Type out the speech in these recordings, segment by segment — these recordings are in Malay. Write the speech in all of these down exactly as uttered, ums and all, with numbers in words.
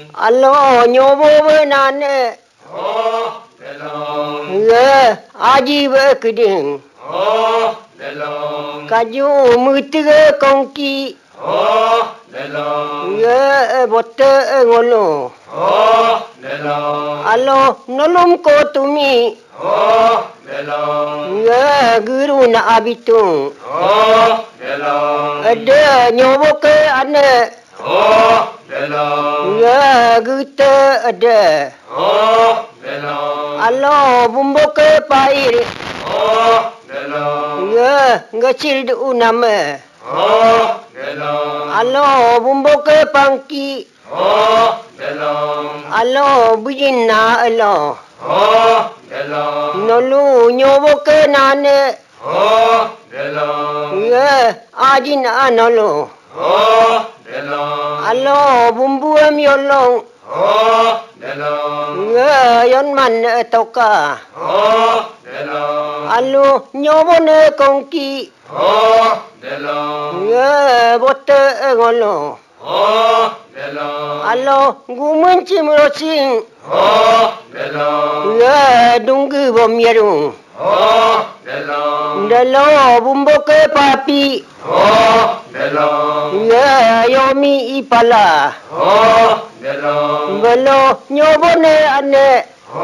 Alo nyobo benane. Oh, delong. Ye, aji berkeding. Oh, delong. Kaju mutiga kongki. Oh, delong. Ye, bote ngolo. Oh, delong. Alo nolom ko tumi. Oh, delong. Ye, guru na abitung. Oh, delong. Ada nyobo ke ane. Oh, delong. Ya, kita ada. Oh, delong. Alo, bumbu ke pair. Oh, delong. Ya, ngecil du nama. Oh, delong. Alo, bumbu ke pangki. Oh, delong. Alo, bujina alo. Oh, delong. Nolu nyobo ke nane. Oh, delong. Ya, ajin anolo. Oh, delong. Alo, bumbu em yolong. Oh, delong. Ya, yon man toka. Oh, delong. Alo, nyobo ne kongki. Oh, delong. Ya, bote ngolo. Oh, delong. Alo, gumun cimrosing. Oh, delong. Ya, dunggu bom yarung. Oh, delong. Dalo, bumbu ke papi. Oh, delong. Ya, yomi ipala. Oh, delong. Belo, nyobo ne ane.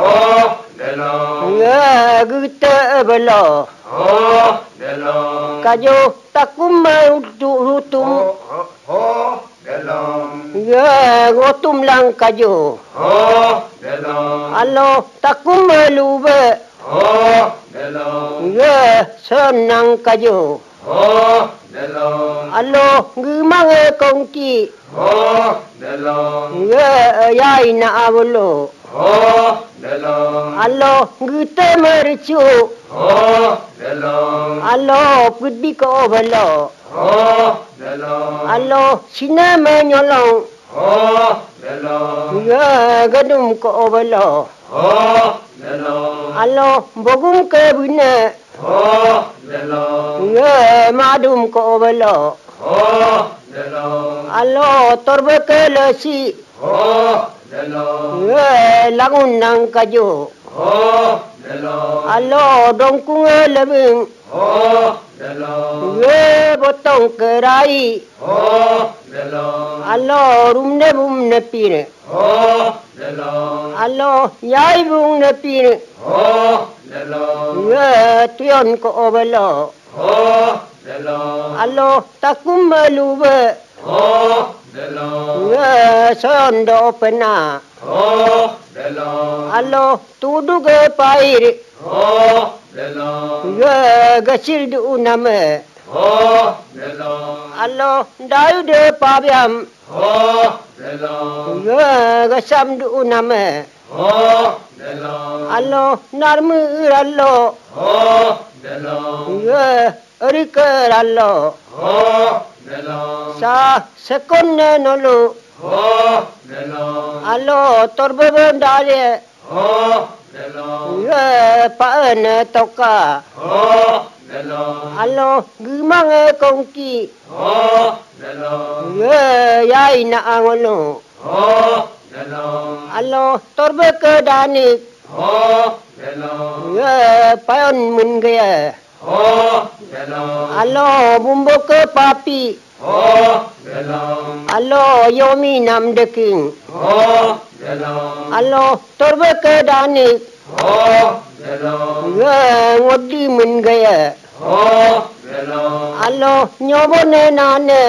Oh, delong. Ya, kita belo. Oh, delong. Kajo takum hutum. Oh, oh, delong. Ya, ngotum lang kajo. Oh, delong. Alo, takum lube. Oh, delong. Ya, senang kajo. Oh, delong. Alo, gimang kongki. Oh, delong. Ya, yai na awlo. Oh, delong. Alo, kita mercu. Oh, delong. Alo, pudi ko balo. Oh, delong. Alo, sina menyolong. Oh, delong. Ya, gadum ko balo. Oh, delong. Alo, bogum ke bina. Oh, delong. Ya, madum ko balo. Oh, delong. Alo, torbe ke lesi. Oh, delong. Ya, langun nang kajo. Oh, delong. Alo, dongkung lebing. Oh, delong. Ya, botong kerai. Oh, delong. Alo, rumne bumne pire. Oh, delong. Alo, yai bumne pire. Oh, delong. Ya, tuyon ko balo. Oh, delong. Alo, takum malube. Oh, delong. Ya, sondo pena. Oh, delong. Alo, tudu ke pair. Oh, delong. Ya, gasil du nama. Oh, delong. Alo, dayu de pabiam. Oh, delong. Ya, gasam du nama. Oh, delong. Alo, narmu rallo. Oh, delong. Ya, erike rallo. Oh, delong. Sa sekon nolo. Oh, delong. Alo, torbe bendale. Oh, delong. Ya, paan toka. Oh, delong. Alo, gimang kongki. Oh, delong. Ya, yai na angolo. Oh, delong. Alo, torbe ke danik. Oh, delong. Ya, payon mun gaya. Oh, delong. Alo, bumbu ke papi. Oh, delong. Alo, yomi nam deking. Oh, delong. Alo, torbe ke danik. Oh, delong. Ya, ngodi mun gaya. Oh, delong. Alo, nyobo ne nane.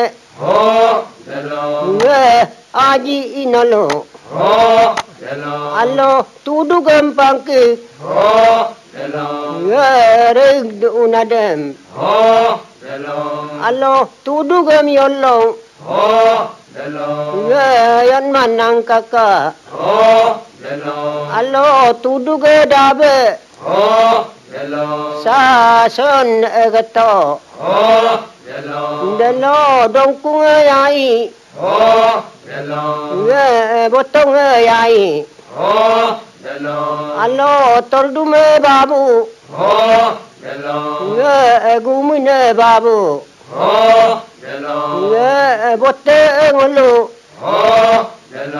Oh, delong. Ya, aji inolo. Oh, delong. Alo, tudu gampang ke. Oh, delong. Ya, reg du unadem. Oh, delong. Alo, tudu gam yolong. Oh, delong. Ya, yan manang kaka. Oh, delong. Alo, tudu ge dabe. Oh, delong. Sa son egato. Oh, delong. Dalo, dongkung yai. Oh, delong. Ya, botong yai. Oh, delong. Alo, tordume babu. Oh, delong. Ya, gumine babu. Oh, delong. Ya, bote ngulu. Oh, delong.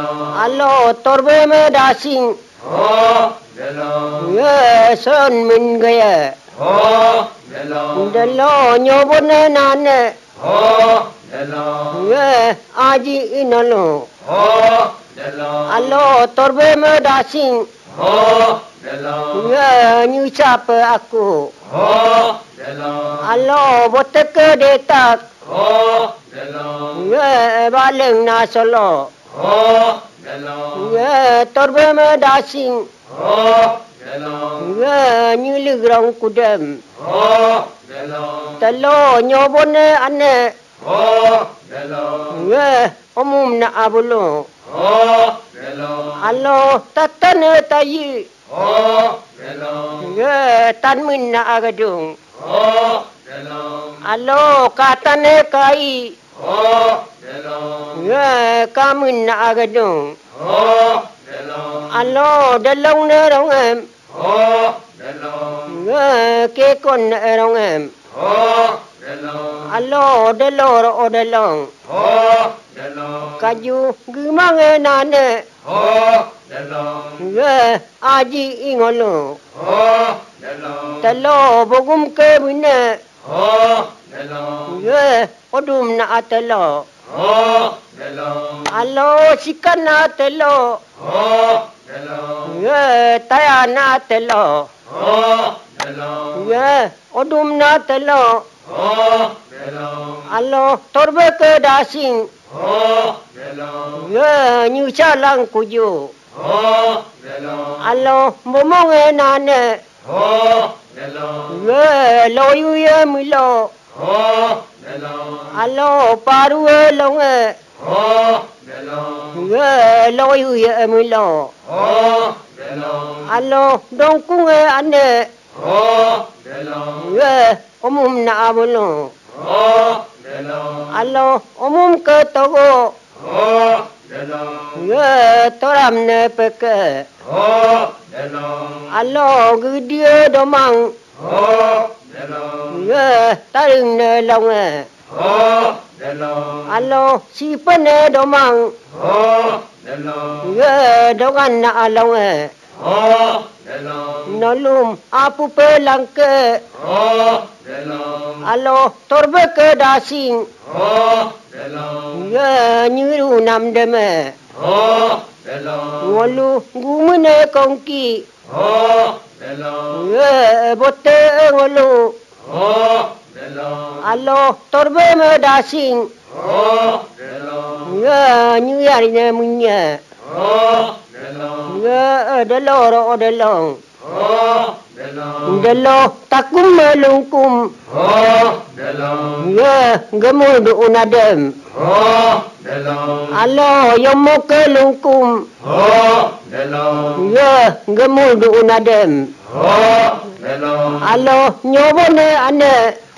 Alo torbe me dasing. Oh, Delong. Ye son min gaya. Oh, Delong. Delo nyobone nane. Oh, Delong. Ye aji inalo. Oh, Delong. Alo torbe me dasing. Oh, Delong. Ye nyucap aku. Oh, Delong. Alo botek detak. Oh, Delong. Ye baleng na solo. Oh, Delong. Ye torbe me dasing. Oh, Delong. Ye nyiligrang kudem. Oh, Delong. Telo nyobone ane. Oh, Delong. Ye omum na abulo. Oh, Delong. Alo tatane tayi. Oh, Delong. Ye tanmin na agadung. Oh, Delong. Alo katane kai. Oh, Delong. Ye kamin na agadung. Oh, Delong. Alo dalong na rongem. Oh, Delong. Ye kekon na rongem. Oh, Delong. Alo dalor o dalong. Oh, Delong. Kaju gimang nane. Oh, Delong. Ye aji ingolo. Oh, Delong. Telo bogum ke bine. Oh, Delong. Ye odum na atelo. Oh, Delong. Alo sikan na telo. Oh, Delong. Ye taya na telo. Oh, Delong. Ye odum na telo. Oh, Delong. Alo torbe ke dasing. Oh, Delong. Ye nyuca lang kuju. Oh, Delong. Alo momong nane. Oh, Delong. Ye loyu ye milo. Oh, Delong. Alo paru longe. Oh, Delong. Ye loyu ye milo. Oh, Delong. Alo dongkung ane. Oh, Delong. Ye omum na abulo. Oh, Delong. Alo omum ke togo. Oh, Delong. Ye toram ne peke. Oh, Delong. Alo gudie domang. Oh, Delong. Ye taring ne longe. Oh, Delong. Alo sipen ne domang. Oh, Delong. Ye dongan na alonge. Oh, Delong. Nolum apu pe langke. Oh, Delong. Alo torbe ke dasing. Oh, Delong. Ye nyiru nam deme. Oh, Delong. Ngolu gumune kongki. Oh, Delong. Ye bote ngolu. Oh, Delong. Alo torbe me dasing. Oh, Delong. Ye nyuyari ne munye. Oh, Delong. Ye deloro o delong. Oh, Delong. Delo takum melungkum. Oh, Delong. Ye gemud unadem. Oh, Delong. Alo yomoke lungkum. Oh, Delong. Ye gemud unadem. Oh, Delong. Alo nyobone ane.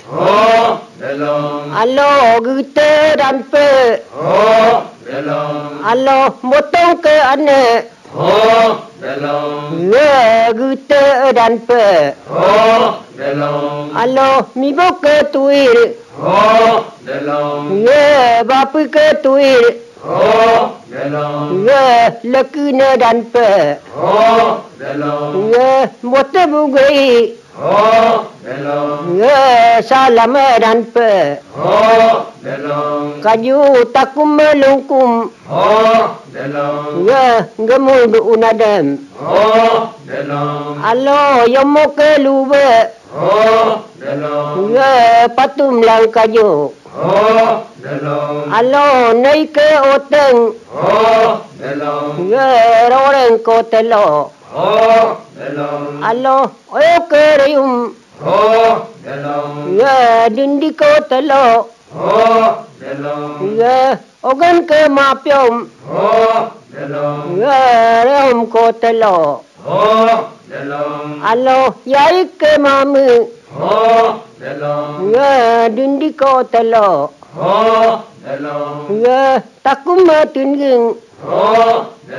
Oh, Delong. Alo gute dan pe. Oh, Delong. Alo motong ke ane. Oh, Delong. Ye gute dan pe. Oh, Delong. Alo mibo ke tuir. Oh, Delong. Ye bapu ke tuir. Oh, Delong. Ye lekune dan pe. Oh, Delong. Ye mote bugai. Oh, Delong. Ye salam dan pe. Oh, Delong. Kaju takum melungkum. Oh, Delong. Ye gemud unadem. Oh, Delong. Alo yomoke lube. Oh, Delong. Ye patum lang kaju. Oh, Delong. Alo naike oteng. Oh, Delong. Ye roreng ko telo. Oh, Delong. Alo oke rium. Oh, Delong. Ye dindi ko telo. Oh, Delong. Ye ogan ke mapyom. Oh, Delong. Ye reum ko telo. Oh, Delong. Alo yai ke mami. Oh, Delong. Ye dindi ko telo. Oh, Delong. Ye takum tingging. Oh, Delong.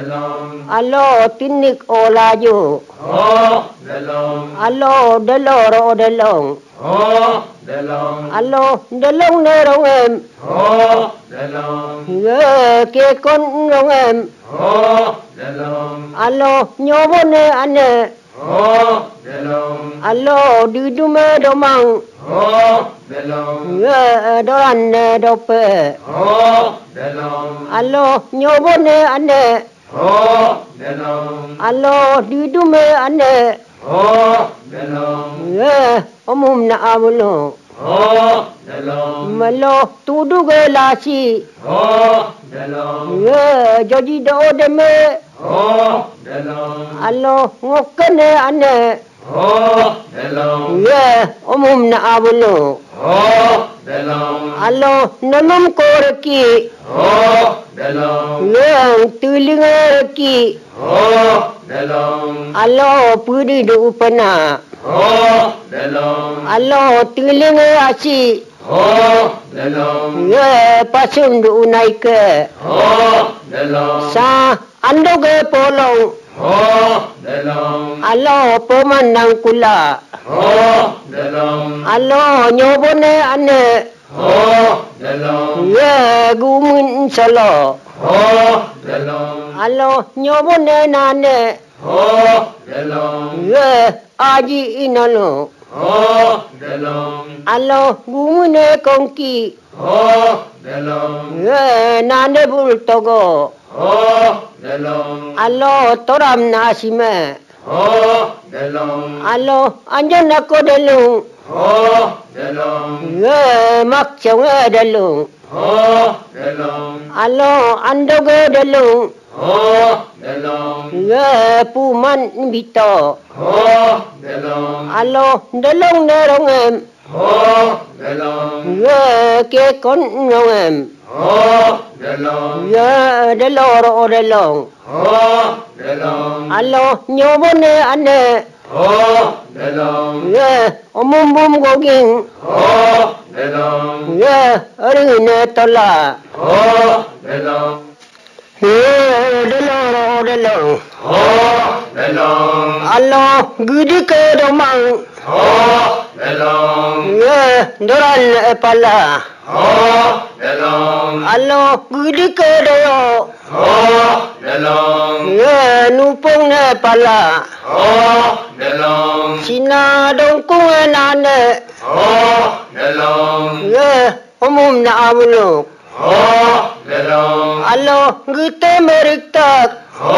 delong alo tinik olaju ho delong alo deloro delong ho delong alo delong nerong em ho delong ye ke kon rong em ho delong alo nyobone ane ho delong alo dudume domang ho delong ye doran dope ho delong alo nyobone ane ho delong alo dudume ane ho delong ye omum na amulo ho delong malo tuduge lasi ho delong ye joji do deme ho delong alo ngokene ane ho delong ye omum na amulo ho delong alo namam koreki ho delong ye tulingeki ho delong alo pudi du upana ho delong alo tuling asi ho delong ye pasum du naike ho delong sa andoge polong ho delong alo pemanang kula ho delong alo nyobone ane ho delong ye gumun salo ho delong alo nyobone nane ho delong ye aji inalo ho delong alo gumune kongki ho delong ye nane bultogo ho delong alo toram nasime ho delong alo anjana ko delung ho delong ye makchong delung ho delong alo andoge delung ho delong ye puman bito ho delong alo delung nerong em ho delong ye ke kon rong em ho delong ye deloro delong ho delong alo nyobone ane ho delong ye omum bum goging ho delong ye arine tola ho delong ye deloro delong ho delong alo gudi ke domang ho delong ye doran epala ho delong alo gudi ke doyo ho delong ye nupong ne pala ho delong sina dongkung nane ho delong ye omum na amuluk ho delong alo gite meriktak ho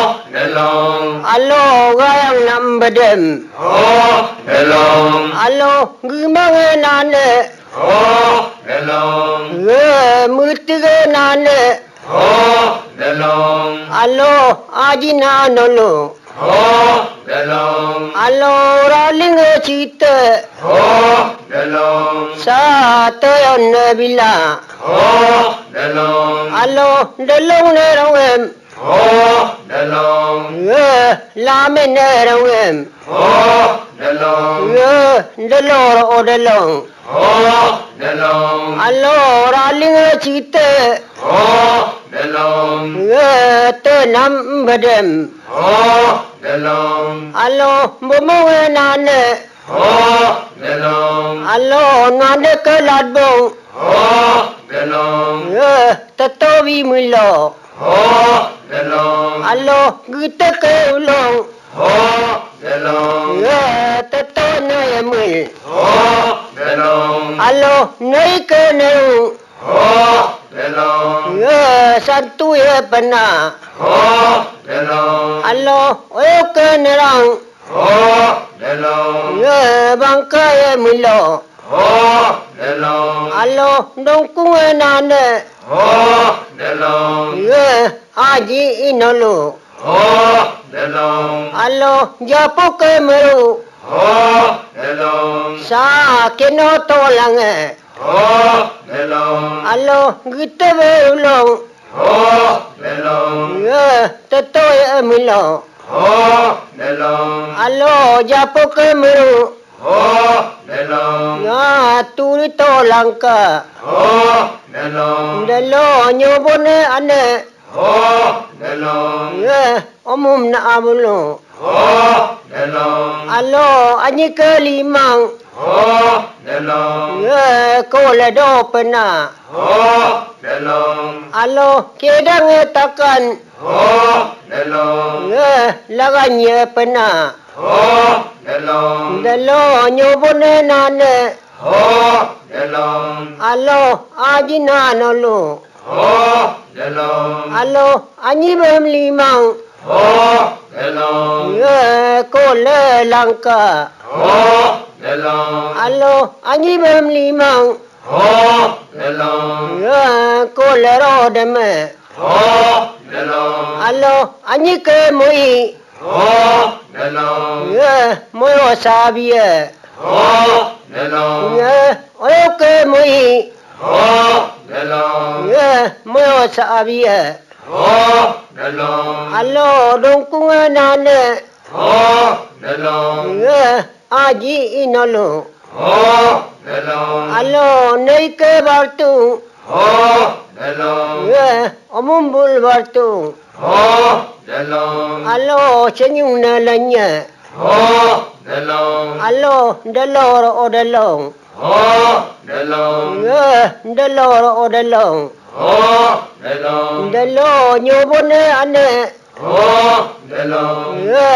delong alo gayang nambadem ho delong alo gimang nane ho delong ye mutige nane ho delong alo ajina nolo ho delong alo raling chite ho delong sa toyon bila ho delong alo delong nerong em ho delong ye lame nerong em ho delong ye deloro delong ho delong alo raling chite ho delong ye te nam badem ho delong alo bomong nane ho delong alo nane ke ladbong ho delong ye tetowi mulo ho delong alo gite ke ulong ho delong ye teto na yemul ho delong alo nei ke neu ho delong ye santu ye pena ho delong alo oyo ke nerang ho delong ye bangka ye mulo ho delong alo dongkung nane ho delong ye aji inolo ho delong alo japo ke meru ho delong sa keno tolang ho delong alo gite be ulong ho delong ye teto ye mulo ho delong alo japo ke meru ho delong ya turi tolang ka ho delong delo nyobone ane oh, delong, ye omum na abulong oh, delong, alo anyi kelimang oh, delong, ye kola do pena oh, delong, alo kedang takan oh, delong, ye laganya pena oh, delong, dalo nyobone nane oh, delong, alo ajina nolo oh, delong, alo anyi bem limang oh, delong, ye kola langka oh, delong, alo anyi bem limang oh, delong, ye kola rodeme oh, delong, alo anyi ke moi oh, delong, ye moyo sabie oh, delong, ye oyo ke moi oh, delong, ye moyo sabie oh, delong, alo dongkunga nane oh, delong, ye aji inolo oh, delong, alo nei ke bartu oh, delong, ye omumbul bartu oh, delong, alo senyum na lanya oh, delong, alo delor odalong oh, delong, ye delor odalong oh, delong, delo nyobone ane oh, delong, ye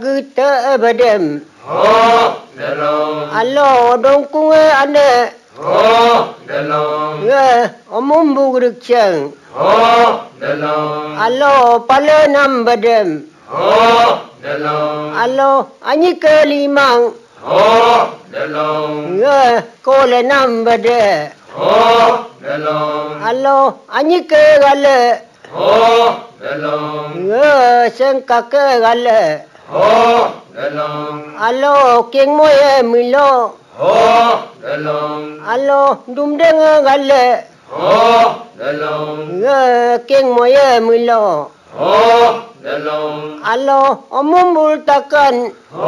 gita badem oh, delong, alo dongkunga ane oh, delong, ye omumbu grikchang oh, delong, alo palenam badem oh, delong, alo anyi kelimang oh, delong, ye kolenam bade oh, delong, alo anyi ke gale oh, delong, ye sengka ke gale oh, delong, alo king moye milo oh, delong, alo dumdeng gale oh, delong, ye king moye milo oh, delong, alo omumbul takan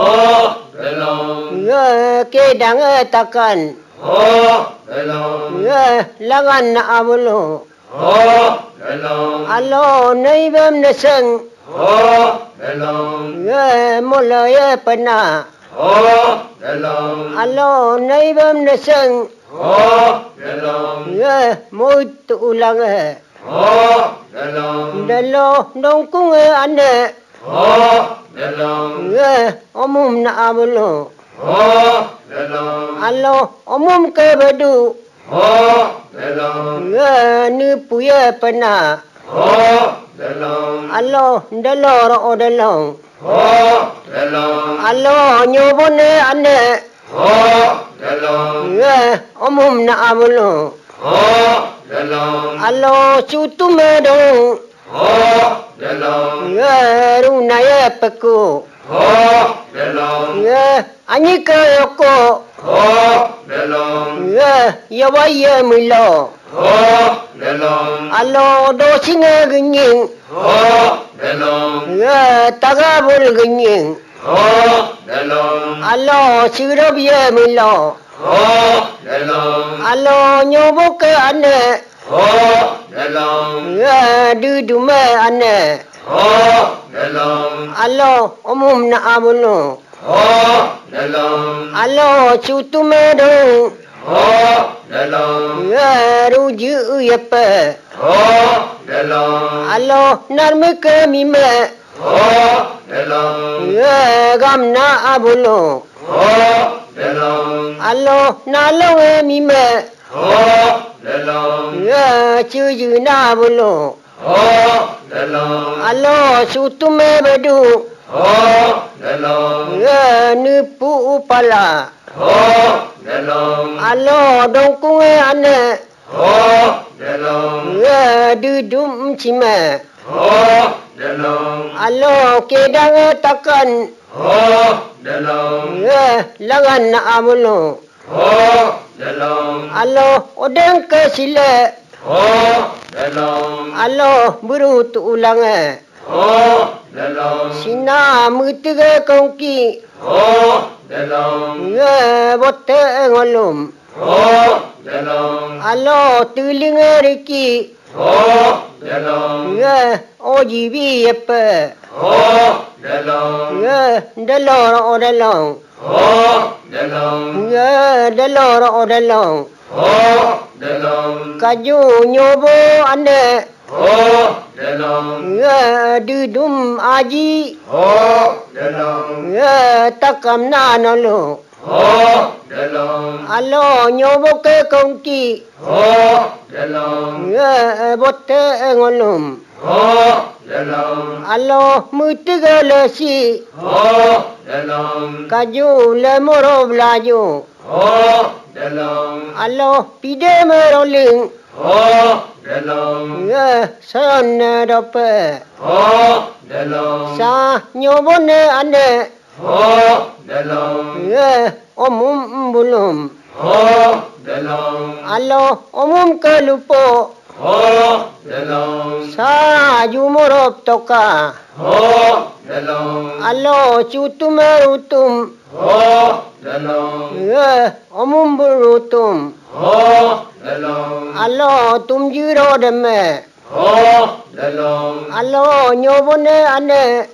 oh, delong, ye kedang takan oh, delong, ye langan na abulo oh, delong, alo naibam naseng oh, delong, ye mola ye pena oh, delong, alo naibam naseng oh, delong, ye moit ulang e oh, delong, dalo dongkung e ane oh, delong, ye omum na abulo oh, delong, alo omum ke bedu oh, delong, ye nipu ye pena oh, delong, alo dalor odalong oh, delong, alo nyobone ane oh, delong, ye omum na abulo oh, delong, alo cutume dong oh, delong, ye runa ye peku oh, delong, ye anyi ke yoko oh, delong, ye yawa ye milo oh, delong, alo do singa genying oh, delong, ye tagabul genying oh, delong, alo sirob ye milo oh, delong, alo nyobo ke ane oh, delong, ye dudume ane oh, delong, alo omum na abulo oh, delong, alo cutume dong oh, delong, ye ruju yepe oh, delong, alo narme ke mime oh, delong, ye gamna abulo oh, delong, alo nalong e mime oh, delong, ye cuju na abulo oh, delong, alo sutume bedu oh, delong, ye nipu upala oh, delong, alo dongkung e ane oh, delong, ye dudum cime oh, delong, alo kedang e takan oh, delong, ye langan na abulo oh, delong, alo odeng ke sile oh, delong, alo buru tu ulang e oh, delong, sina mutiga kongki oh, delong, ye botte ngolum oh, delong, alo tuling e riki oh, the long, yeah, oh, G V, oh, the long, yeah, the Lord, oh, the long, oh, the long, yeah, the Lord, oh, the long, oh, the long, Kaju, Nyobo, and oh, the long, yeah, Dudum, Aji, oh, the long, yeah, Takam, Nanalo, oh, the long, Alo, Nyobo, Konki, oh, the long, yeah, Botte, Engolum, oh, the long, Alo, Mutigalasi, oh, the long, Kaju, Lemoro, Blaju, oh, the long, Alo, Pide, Rolling, oh, the long, yeah, Son, Dope, oh, the long, Sa, Nyobone, Ane, oh, the long, yeah, Omum, Bulum, oh, the long, Alo, Omum, Kalupo, oh, the long, Sa, Jumorop, Toka, oh, the long, Alo, Chutumerutum, oh, the long, yeah, Omum, Burutum, oh, the long, Alo, Tumjiro, Deme, oh, the long, Alo, Nyobone, Ane,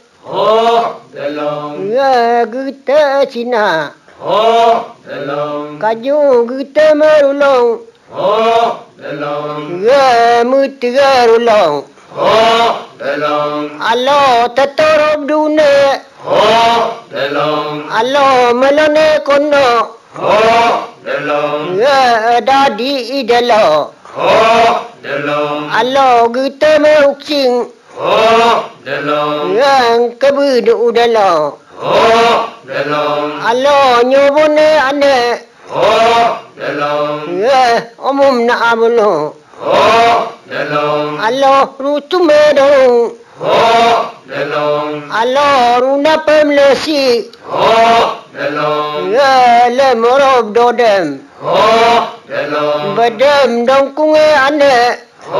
oh, the long, yeah, Gute, China, oh, the long, Kaju, Gute, Merulong, oh, the long, yeah, Mutigarulong, oh, the long, Alo, Tatorob Dune, oh, the long, Alo, Melone, Kono, oh, the long, yeah, Daddy, Idelo, oh, the long, Alo, Gute, Meruksing, oh, the long, yeah, Kabud, Udelo, oh, the long, Alo, Nyobone, Ane, oh, the long, yeah, Omum, Naabulo, oh, the long, Alo, Rutumedong, oh, the long, Alo, Runa Pemlesi, oh, the long, yeah, Lemorob Dodem, oh, the long, Badem, Donkunge, Ane,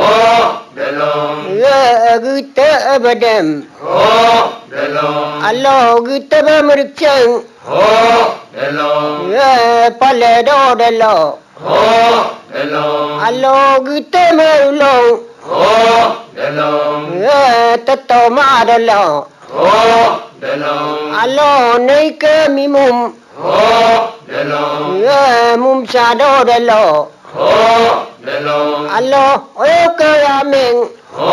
oh, the long, yeah, Gute, Badem, oh, the long, Alo, Gute, Bamrikchang, oh, the long, yeah, Paledo, Delo, oh, the long, Alo, Gute, Merulong, oh, the long, yeah, Tatoma, Delo, oh, the long, Alo, Nike, Mimum, oh, the long, yeah, Mumsado, Delo, oh, the long, Alo, Oka, Raming,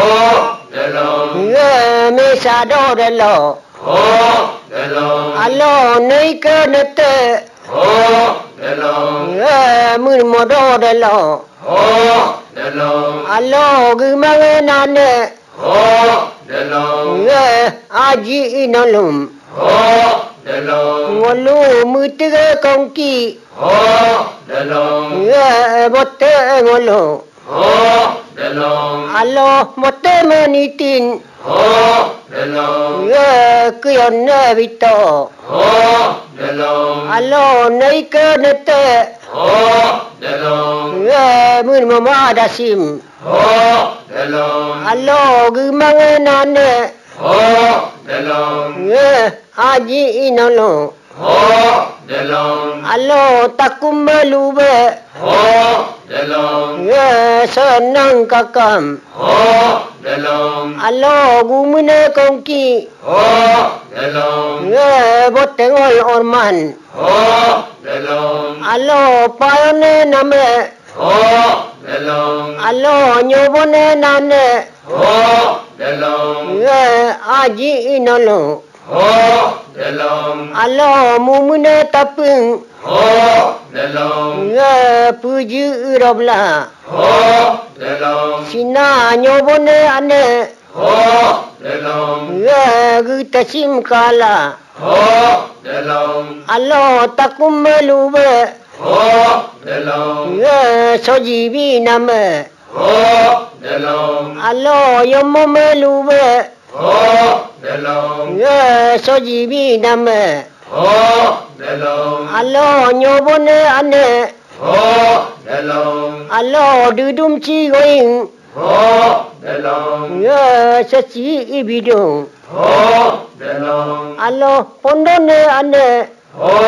oh, the long, yeah, Mesado, Delo, oh, the long, Alo, Nike, Nete, oh, the long, yeah, Murmodo, Delo, oh, the long, Alo, Gumang, Nane, oh, the long, yeah, Aji, Inolum, oh, the long, Ngolu, Mutiga, Konki, oh, the long, yeah, Botte, Ngolu, oh, the long, Alo, Botte, Manitin, oh, the long, yeah, Kuyon, Vito, oh, the long, Alo, Nike, Nete, oh, the long, yeah, Murmama, Dasim, oh, the long, Alo, Gumang, Nane, oh, the long, yeah, Aji, Inolo, oh, the long, Alo, Takum, Lube, oh, the long, yeah, Sanang, Kakam, oh, the long, Alo, Gumune, Konki, oh, the long, yeah, Botengol, Orman, oh, the long, Alo, Payone, Name, oh, the long, Alo, Nyobone, Nane, oh, the long, yeah, Aji, Inolo, oh, the long, Alo, Mumune, Tapung, oh, the long, yeah, Puji, Robla, oh, the long, Sina, Nyobone, Ane, oh, the long, yeah, Gutasim, Kala, oh, the long, Alo, Takum, Lube, oh, the long, yeah, Sojibi, Name, oh, the long, Alo, Yomome, Lube, oh, the long, yeah, Sojibi, Name, oh, the long, Alo, Nyobone, Ane, oh, the long, Alo, Dudum, Chi, Going, oh, the long, yeah, Sachi, Ibidung, oh, the long, Alo, Pondone, Ane, oh,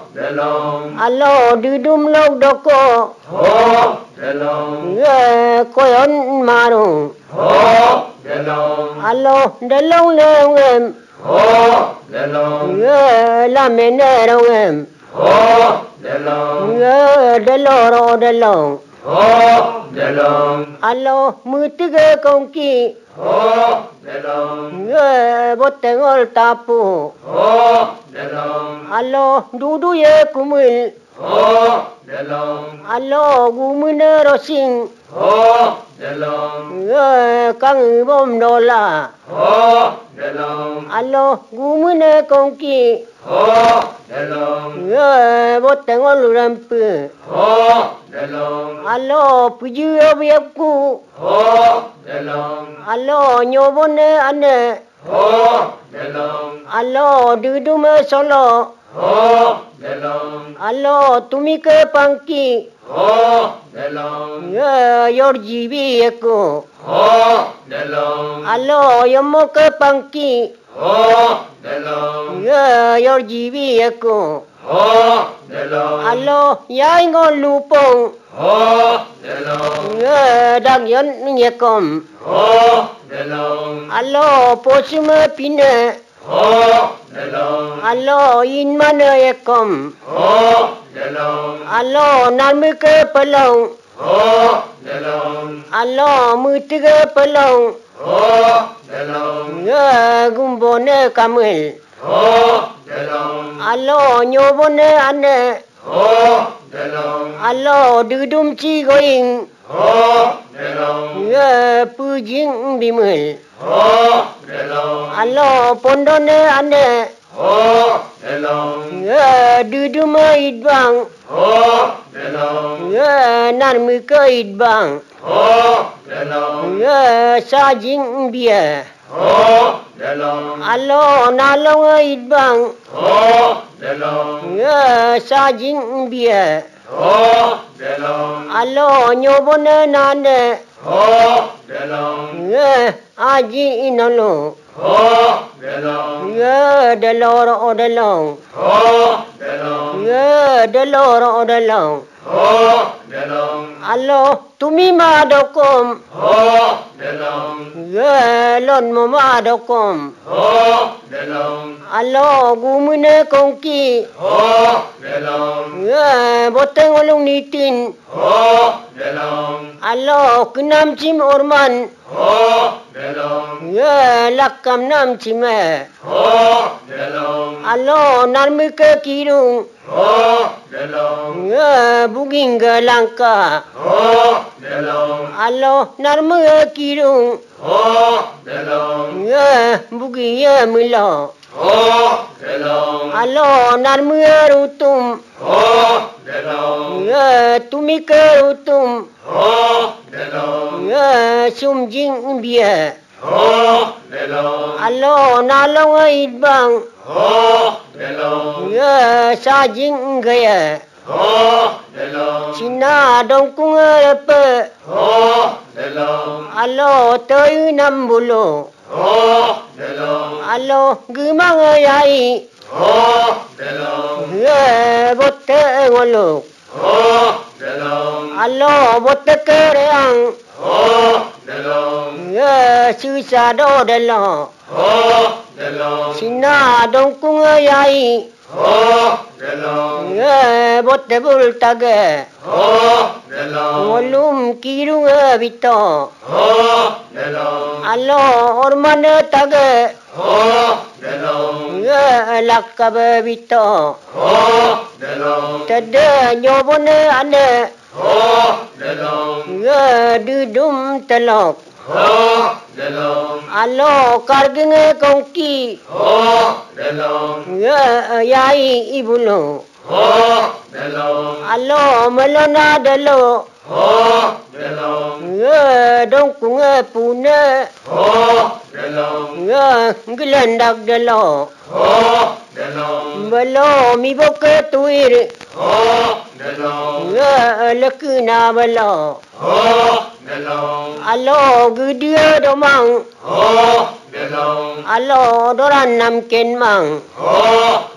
de long alo du dum lok doko ho de long ye koyon maru ho de long alo de long le ngem ho de long ye la mene ro ngem ho de long ye de lo ro de long ho de long alo mu tige kongki ho de long ye botengol tapu ho de long alo dudu ye kumil ho de long alo gumune rosing ho de long ye kang bom dola ho de long alo gumune kongki ho de long ye botengol rampu ho de long alo puji obiaku ho de long alo nyobone ane ho de long alo dudume solo ho de long alo tumike pangki ho de long ye yor jibi eko ho de long alo yomoke pangki ho de long ye yor jibi eko ho de long alo yai ngon lupong ho de long ye dag yon nyekom ho de long alo posume pine ho de long alo inmane ekom ho de long alo namike pelong ho de long alo mutige pelong ho de long ye gumbone kamil ho de long alo nyobone ane ho de long alo dudum chi going ho de long ye pujing bimil ho de long alo pondone ane ho de long ye dudume idbang ho de long ye narmike idbang ho de long ye sajing bia ho de long alo nalong idbang ho de long ye sajing bia ho de long alo nyobone nane ho de long ye aji inolo ho de long ye deloro odelong ho de long ye deloro odelong ho de long alo tumi ma dokom ho de long ye lon mo ma dokom ho de long alo gumune kongki ho de long ye boteng olong nitin ho de long alo kunam chim orman ho de long ye lakam nam chime ho de long alo narmike kirung ho de long ye buging langka ho de long alo narmike kirung ho de long ye bugi ye milo ho de long alo narmike rutum ho de long ye tumike rutum ho de long ye sumjing bia ho de long alo nalong idbang ho de long ye sajing gaya ho de long Cina dongkung lepe ho de long alo toy nam bulu ho de long alo gumang yai ho de long ye botte ngolo ho de long alo botte kereang ho de long ye susah do de lo ho de long Cina dongkung yai ho de long ye botte bul tage ho de long ngolum kirung bito ho de long alo orman tage ho de long ye lakab bito ho de long tade nyobone ane ho de long ye dudum telok ho de long alo karging kongki ho de long ye yai ibulo ho de long alo melona delo ho de long ye dongkung pune ho de long ye gelendak delo ho de long belo mi boke tuir ho de long ye lekuna belo ho de long alo gudia domang ho de long alo doran nam ken mang ho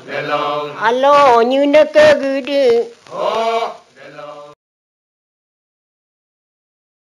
နှလုံးအလောညုနကဂုဒုဟော